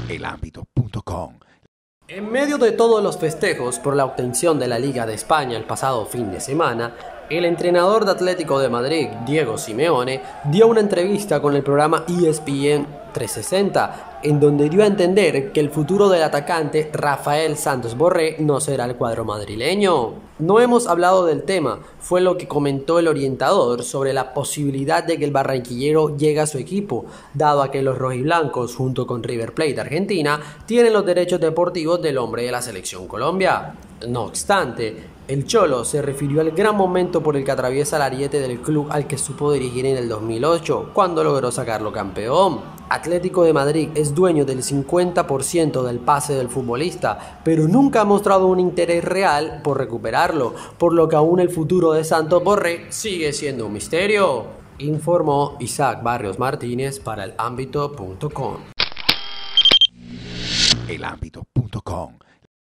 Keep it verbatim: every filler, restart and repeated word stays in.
el ámbito punto com. En medio de todos los festejos por la obtención de la Liga de España el pasado fin de semana, el entrenador de Atlético de Madrid, Diego Simeone, dio una entrevista con el programa E S P N trescientos sesenta, en donde dio a entender que el futuro del atacante Rafael Santos Borré no será el cuadro madrileño. No hemos hablado del tema, fue lo que comentó el orientador sobre la posibilidad de que el barranquillero llegue a su equipo, dado a que los rojiblancos, junto con River Plate de Argentina, tienen los derechos deportivos del hombre de la selección Colombia. No obstante, el Cholo se refirió al gran momento por el que atraviesa el ariete del club al que supo dirigir en el dos mil ocho, cuando logró sacarlo campeón. Atlético de Madrid es dueño del cincuenta por ciento del pase del futbolista, pero nunca ha mostrado un interés real por recuperarlo, por lo que aún el futuro de Santos Borré sigue siendo un misterio, informó Isaac Barrios Martínez para el ámbito punto com. el ámbito punto com.